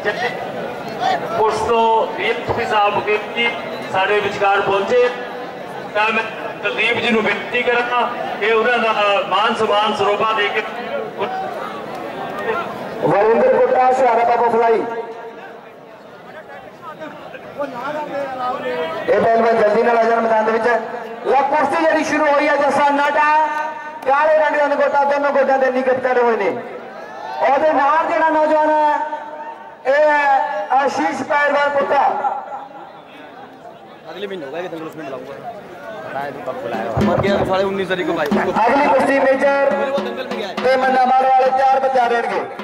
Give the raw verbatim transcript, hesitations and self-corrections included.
उस तो डीएसपी साहब मुकेश साढ़े विचकार पहुंचे। मैं कुलदीप जी को बेनती करा कि उन्होंने मान सम्मान सरोपा दे के वरिंदर कोटा शुहारा बाबा फलाई ये पहलवान जल्दी ना आ जाए मैदान ला कुर्सी जी शुरू हुई है। जसा नाटा काले रंग का गोटा दोनों गोटा के निकट करे हुए ने और जो नौजवान है आशीष पहलवान पुत्रा अगले महीने होगा कि उसमें बुलाऊंगा साढ़े उन्नीस तारीख को भाई अगली कुश्ती मेजर मन्ना मार वाले चार बच्चा रहेंगे।